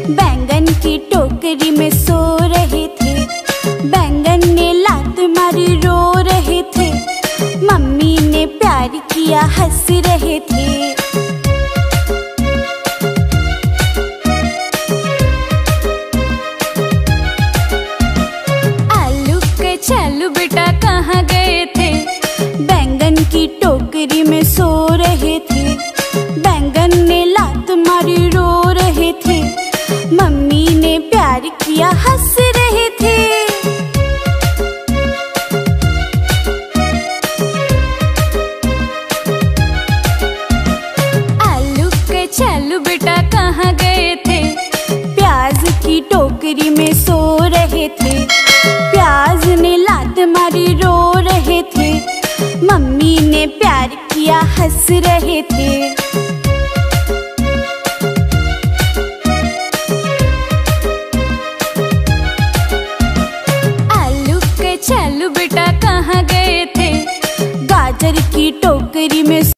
बैंगन की टोकरी में सो रहे थे। बैंगन ने लात मारी रो रहे थे। मम्मी ने प्यार किया हंस रहे थे। आलू के चालू बेटा कहाँ गए थे? बैंगन की टोकरी में सो रहे थे। बैंगन ने लात मारी रो रहे थे। मम्मी ने प्यार किया हंस रहे थे। आलू के चालू बेटा कहाँ गए थे? प्याज की टोकरी में सो रहे थे। प्याज ने लात मारी रो रहे थे। मम्मी ने प्यार किया हंस रहे थे। आलू के चालू बेटा कहाँ गए थे? गाजर की टोकरी में